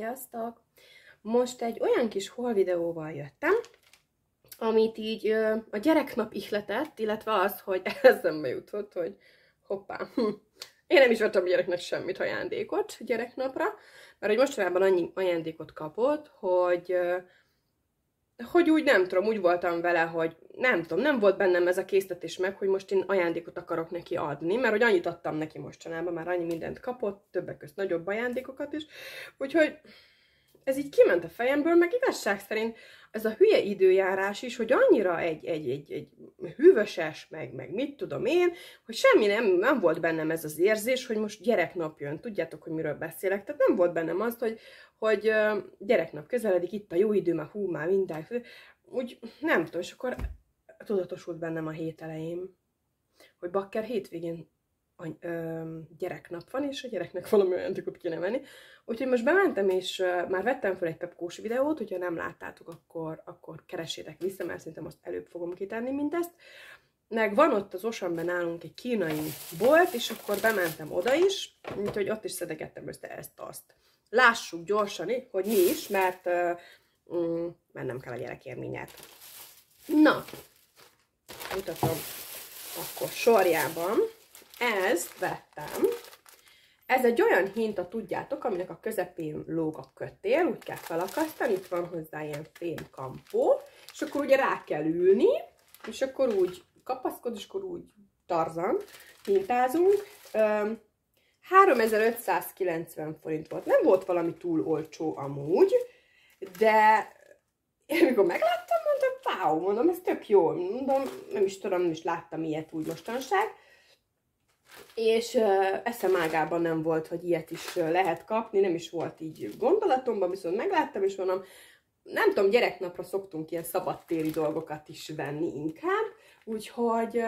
Sziasztok! Most egy olyan kis haul videóval jöttem, amit így a gyereknap ihletett, illetve az, hogy eszembe jutott, hogy hoppá, én nem is adtam gyereknek semmit ajándékot gyereknapra, mert hogy mostanában annyi ajándékot kapott, hogy úgy nem tudom, úgy voltam vele, hogy nem tudom, nem volt bennem ez a késztetés meg, hogy most én ajándékot akarok neki adni, mert hogy annyit adtam neki mostanában, már annyi mindent kapott, többek között nagyobb ajándékokat is, úgyhogy ez így kiment a fejemből, meg igazság szerint ez a hülye időjárás is, hogy annyira egy hűvöses, meg mit tudom én, hogy semmi nem volt bennem ez az érzés, hogy most gyereknap jön. Tudjátok, hogy miről beszélek? Tehát nem volt bennem az, hogy gyereknap közeledik, itt a jó idő, már minden. Úgy nem tudom, és akkor tudatosult bennem a hét elején, hogy bakker hétvégén gyereknap van, és a gyereknek valami ajándékot kéne venni. Úgyhogy most bementem, és már vettem fel egy pepkós videót, hogyha nem láttátok, akkor keressétek vissza, mert szerintem azt előbb fogom kitenni mindezt. Meg van ott az Osanben nálunk egy kínai bolt, és akkor bementem oda is, úgyhogy ott is szedegettem össze ezt-azt. Lássuk gyorsan, hogy mi is, mert mennem kell a gyerekélményet. Na, mutatom akkor sorjában. Ezt vettem. Ez egy olyan hinta, tudjátok, aminek a közepén lóg a kötél, úgy kell felakasztani, itt van hozzá ilyen fémkampó, és akkor ugye rá kell ülni, és akkor úgy kapaszkod, és akkor úgy Tarzan hintázunk. 3590 forint volt. Nem volt valami túl olcsó amúgy, de én amikor megláttam, mondtam, wow, mondom, ez tök jó, mondom, nem is tudom, nem is láttam ilyet úgy mostanság. És eszem ágában nem volt, hogy ilyet is lehet kapni, nem is volt így gondolatomban, viszont megláttam, és mondom, nem tudom, gyereknapra szoktunk ilyen szabadtéri dolgokat is venni inkább, úgyhogy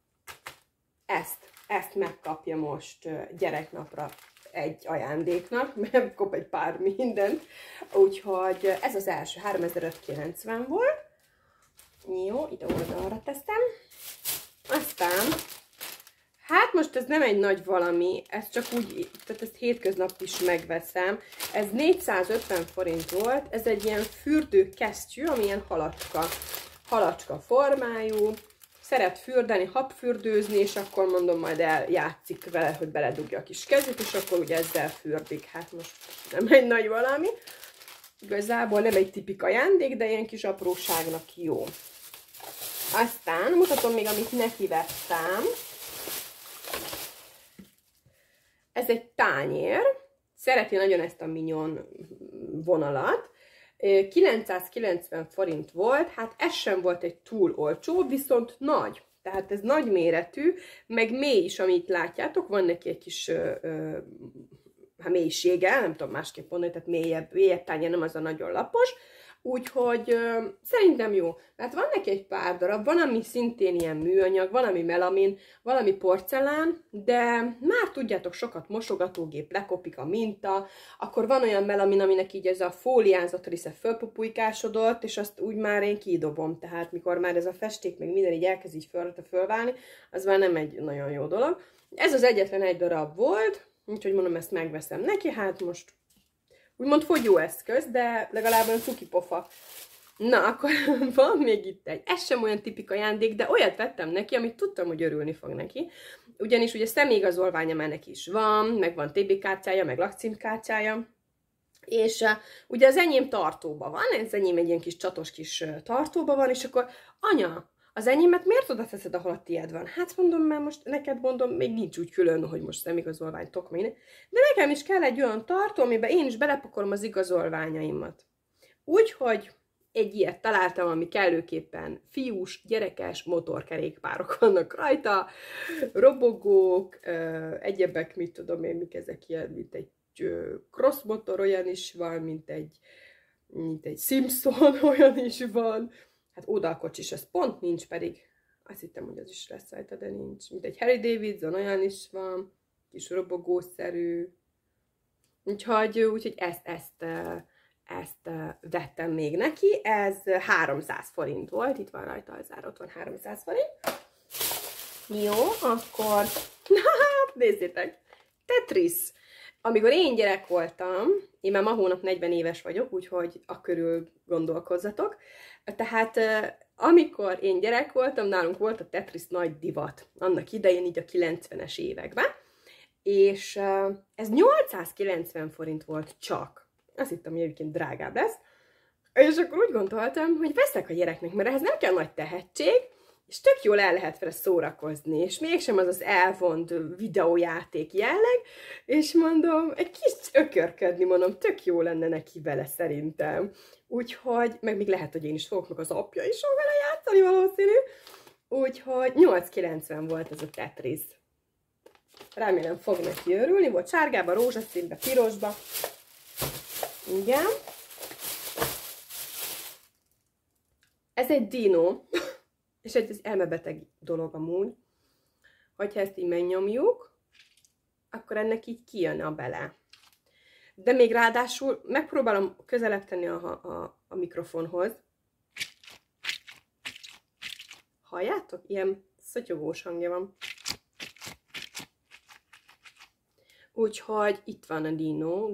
ezt megkapja most gyereknapra egy ajándéknak, mert kap egy pár mindent, úgyhogy ez az első, 3590 volt. Jó, ide oldalra teszem. Aztán hát most ez nem egy nagy valami, ez csak úgy, tehát ezt hétköznap is megveszem. Ez 450 forint volt, ez egy ilyen fürdőkesztyű, ami ilyen halacska formájú. Szeret fürdeni, habfürdőzni, és akkor mondom, majd eljátszik vele, hogy beledugja a kis kezét, és akkor ugye ezzel fürdik. Hát most nem egy nagy valami. Igazából nem egy tipik ajándék, de ilyen kis apróságnak jó. Aztán mutatom még, amit neki vettem. Ez egy tányér, szereti nagyon ezt a mignon vonalat, 990 forint volt, hát ez sem volt egy túl olcsó, viszont nagy, tehát ez nagy méretű, meg mély is, amit látjátok, van neki egy kis mélysége, nem tudom másképp mondani, tehát mélyebb tányér, nem az a nagyon lapos, úgyhogy szerintem jó. Hát van neki egy pár darab, van, ami szintén ilyen műanyag, valami melamin, valami porcelán, de már tudjátok, sokat mosogatógép, lekopik a minta, akkor van olyan melamin, aminek így ez a fóliázat része fölpupulykásodott, és azt úgy már én kidobom, tehát mikor már ez a festék, meg minden így elkezd így fölválni, az már nem egy nagyon jó dolog. Ez az egyetlen egy darab volt, úgyhogy mondom, ezt megveszem neki, hát most úgymond fogyó eszköz, de legalább olyan cukipofa. Na, akkor van még itt egy. Ez sem olyan tipik ajándék, de olyat vettem neki, amit tudtam, hogy örülni fog neki. Ugyanis ugye személyigazolványa már neki is van, meg van TB kártyája, meg lakcímkártyája. És ugye az enyém tartóban van, az enyém egy ilyen kis csatos kis tartóban van, és akkor anya, az enyémet miért oda teszed, ahol a tiéd van? Hát mondom, mert most neked mondom, még nincs úgy külön, hogy most személyigazolvány tok minden. De nekem is kell egy olyan tartó, amiben én is belepakolom az igazolványaimat. Úgyhogy egy ilyet találtam, ami kellőképpen fiús, gyerekes motorkerékpárok vannak rajta, robogók, egyebek, mit tudom én, mik ezek ilyen, mint egy crossmotor olyan is van, mint egy Simpson olyan is van. Hát oldalkocsis, ez pont nincs, pedig azt hittem, hogy az is lesz rajta, de nincs. Mint egy Harley Davidson, olyan is van, kis robogószerű. Úgyhogy ezt vettem még neki. Ez 300 forint volt, itt van rajta az ár, ott van 300 forint. Jó, akkor, na hát nézzétek, Tetris. amikor én gyerek voltam, én már ma hónap 40 éves vagyok, úgyhogy akörül gondolkozzatok. Tehát amikor én gyerek voltam, nálunk volt a Tetris nagy divat. Annak idején, így a 90-es években. És ez 890 forint volt csak. Azt hittem, hogy egyébként drágább lesz. És akkor úgy gondoltam, hogy veszek a gyereknek, mert ehhez nem kell nagy tehetség, és tök jól el lehet vele szórakozni, és mégsem az az elvont videójáték jelleg, és mondom, egy kis ökörködni, mondom, tök jó lenne neki vele szerintem. Úgyhogy, meg még lehet, hogy én is fogok, meg az apja is fog vele játszani valószínű. Úgyhogy 8,90 volt ez a Tetris. Remélem fog neki örülni, volt sárgába, rózsaszínbe, pirosba. Igen. Ez egy dino, és egy elmebeteg dolog amúgy. Hogyha ezt így megnyomjuk, akkor ennek így kijön a bele. De még ráadásul megpróbálom közelebb tenni a mikrofonhoz. Halljátok? Ilyen szotyogós hangja van. Úgyhogy itt van a dino.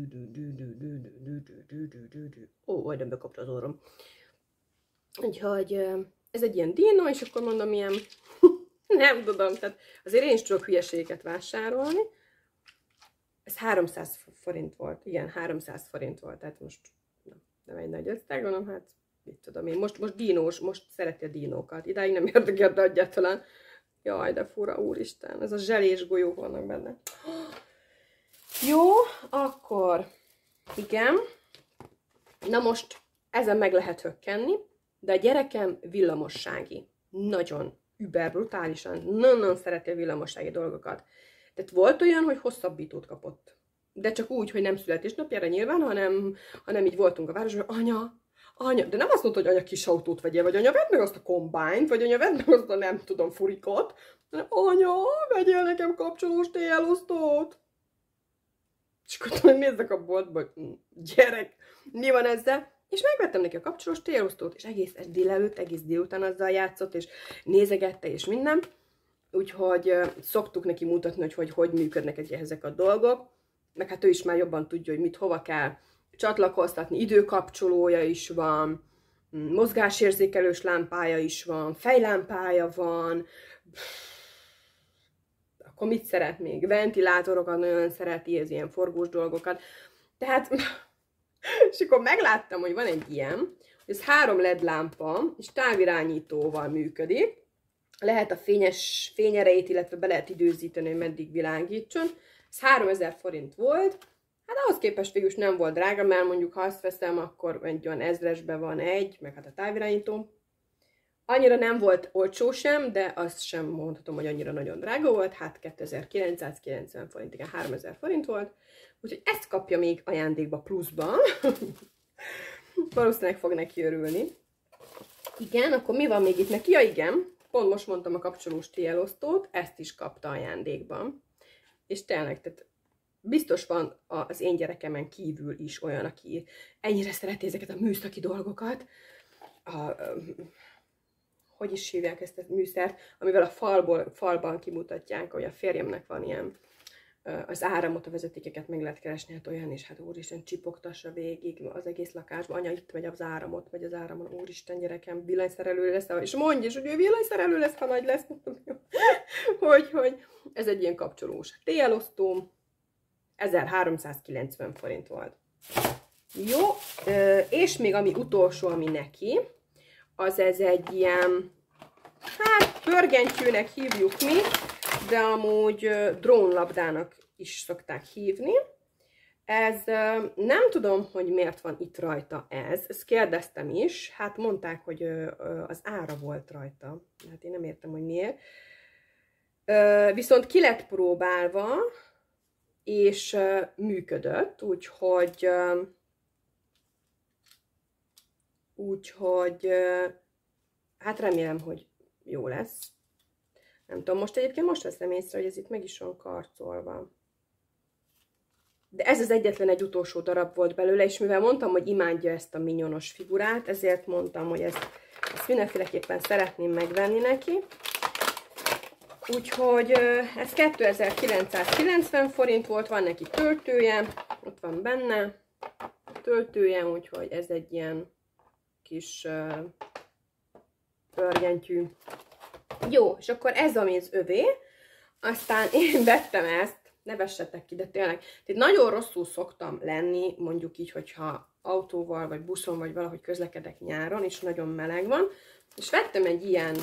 Ó, majdnem bekapta az orrom. Úgyhogy ez egy ilyen dino, és akkor mondom ilyen, nem tudom, tehát azért én is tudok hülyeségeket vásárolni. Ez 300 forint volt, igen, 300 forint volt, tehát most nem egy nagy összeg, hanem hát, mit tudom én, most dinós, most szereti a dinókat, idáig nem érdekelt egyáltalán. Jaj, de fura, úristen, ez a zselés golyók vannak benne. Jó, akkor, igen, na most ezen meg lehet hökkenni, de a gyerekem villamossági. Nagyon brutálisan, nagyon szereti a villamossági dolgokat. Tehát volt olyan, hogy hosszabbítót kapott. De csak úgy, hogy nem születésnapjára nyilván, hanem így voltunk a városban, anya, de nem azt mondta, hogy anya kis autót vegyél, vagy anya, vedd meg azt a kombányt, vagy anya, vedd meg azt a nem tudom furikot, hanem anya, vegyél nekem kapcsolós télosztót. És akkor nézzek a boltba, hogy gyerek, mi van ezzel? És megvettem neki a kapcsolós télosztót, és egész délután azzal játszott, és nézegette, és minden. Úgyhogy szoktuk neki mutatni, hogy működnek ezek a dolgok. Meg hát ő is már jobban tudja, hogy mit hova kell csatlakoztatni. Időkapcsolója is van, mozgásérzékelős lámpája is van, fejlámpája van. Akkor mit szeret még? Ventilátorokat nagyon szereti, ez ilyen forgós dolgokat. Tehát... És akkor megláttam, hogy van egy ilyen, hogy ez 3 LED lámpa, és távirányítóval működik. Lehet a fényerejét, illetve be lehet időzíteni, hogy meddig világítson. Ez 3000 forint volt. Hát ahhoz képest végül is nem volt drága, mert mondjuk ha azt veszem, akkor egy olyan 1000-esben van egy, meg hát a távirányító. Annyira nem volt olcsó sem, de azt sem mondhatom, hogy annyira nagyon drága volt. Hát 2990 forint, igen, 3000 forint volt. Úgyhogy ezt kapja még ajándékba pluszban. Valószínűleg fog neki örülni. Igen, akkor mi van még itt neki? Ja igen, pont most mondtam a kapcsolós télosztót, ezt is kapta ajándékban. És tényleg, tehát biztos van az én gyerekemen kívül is olyan, aki ennyire szereti ezeket a műszaki dolgokat. Hogy is hívják ezt a műszert, amivel a falban kimutatják, hogy a férjemnek van ilyen, az áramot, a vezetékeket meg lehet keresni, hát olyan is, hát úristen, csipogtassa végig az egész lakásban, anya itt megy az áramot, vagy az áramon, úristen, gyerekem, villanyszerelő lesz, és mondja is, hogy ő villanyszerelő lesz, ha nagy lesz, hogy ez egy ilyen kapcsolós télosztó, 1390 forint volt. Jó, és még ami utolsó, ami neki, az ez egy ilyen, hát pörgentyűnek hívjuk mi, de amúgy drónlabdának is szokták hívni. Ez nem tudom, hogy miért van itt rajta ez. Ezt kérdeztem is, hát mondták, hogy az ára volt rajta. Hát én nem értem, hogy miért. Viszont ki lett próbálva, és működött, úgyhogy hát remélem, hogy jó lesz. Nem tudom, most egyébként most veszem észre, hogy ez itt meg is van karcolva. De ez az egyetlen egy utolsó darab volt belőle, és mivel mondtam, hogy imádja ezt a minyonos figurát, ezért mondtam, hogy ezt mindenféleképpen szeretném megvenni neki. Úgyhogy ez 2990 forint volt, van neki töltője, ott van benne töltője, úgyhogy ez egy ilyen kis pörgentyű. Jó, és akkor ez ami az övé, aztán én vettem ezt, ne vessetek ki, de tényleg, itt nagyon rosszul szoktam lenni, mondjuk így, hogyha autóval, vagy buszon, vagy valahogy közlekedek nyáron, és nagyon meleg van, és vettem egy ilyen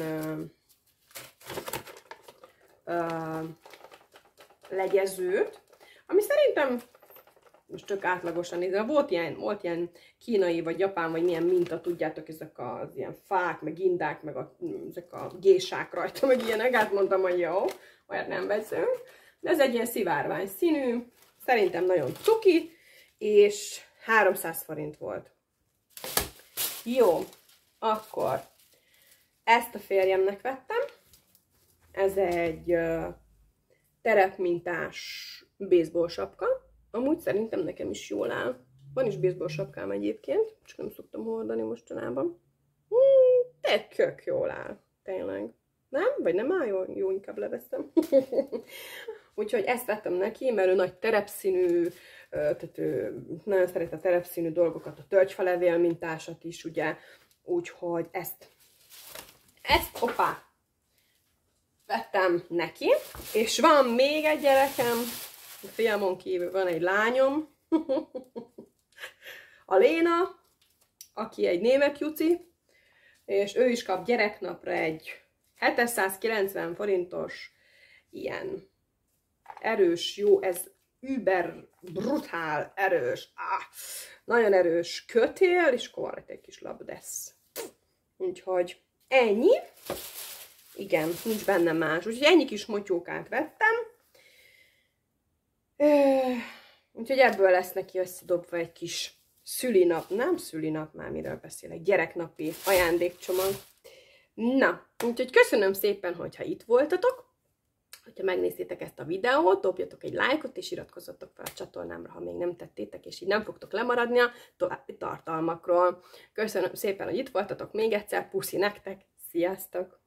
legyezőt, ami szerintem most csak átlagosan nézve, volt ilyen kínai, vagy japán, vagy milyen minta, tudjátok, ezek az ilyen fák, meg indák, meg ezek a gésák rajta, meg ilyenek, hát mondtam, hogy jó, olyat nem veszünk, de ez egy ilyen szivárvány színű, szerintem nagyon cuki, és 300 forint volt. Jó, akkor ezt a férjemnek vettem, ez egy terepmintás baseball sapka, amúgy szerintem nekem is jól áll. Van is baseball sapkám egyébként, csak nem szoktam hordani mostanában. De kök jól áll, tényleg. Nem? Vagy nem áll jól? Jó, inkább leveszem. Úgyhogy ezt vettem neki, mert ő nagy terepszínű, tehát ő nagyon szeret a terepszínű dolgokat, a tölgyfalevél mintásat is, ugye. Úgyhogy ezt hoppá, vettem neki. És van még egy gyerekem, a fiamon kívül van egy lányom, a Léna, aki egy német juci, és ő is kap gyereknapra egy 790 forintos ilyen erős, jó, ez über brutál erős, nagyon erős kötél, és akkor van egy kis labdesz. Úgyhogy ennyi. Igen, nincs benne más. Úgyhogy ennyi kis motyókát vettem. Úgyhogy ebből lesz neki összedobva egy kis szülinap, nem szülinap, már miről beszélek, gyereknapi ajándékcsomag. Na, úgyhogy köszönöm szépen, hogyha itt voltatok. Hogyha megnéztétek ezt a videót, dobjatok egy lájkot, és iratkozzatok fel a csatornámra, ha még nem tettétek, és így nem fogtok lemaradni a további tartalmakról. Köszönöm szépen, hogy itt voltatok még egyszer, puszi nektek, sziasztok!